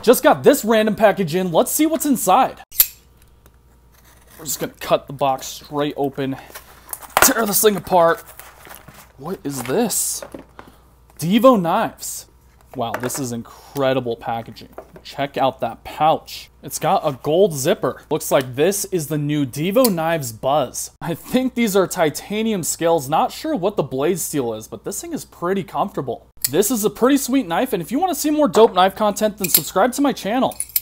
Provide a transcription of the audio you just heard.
Just got this random package in. Let's see what's inside. We're just gonna cut the box straight open. Tear this thing apart. What is this? Devo knives. Wow, this is incredible packaging. Check out that pouch. It's got a gold zipper. Looks like this is the new Devo Knives Buzz. I think these are titanium scales. Not sure what the blade steel is, but this thing is pretty comfortable. This is a pretty sweet knife, and if you want to see more dope knife content, then subscribe to my channel.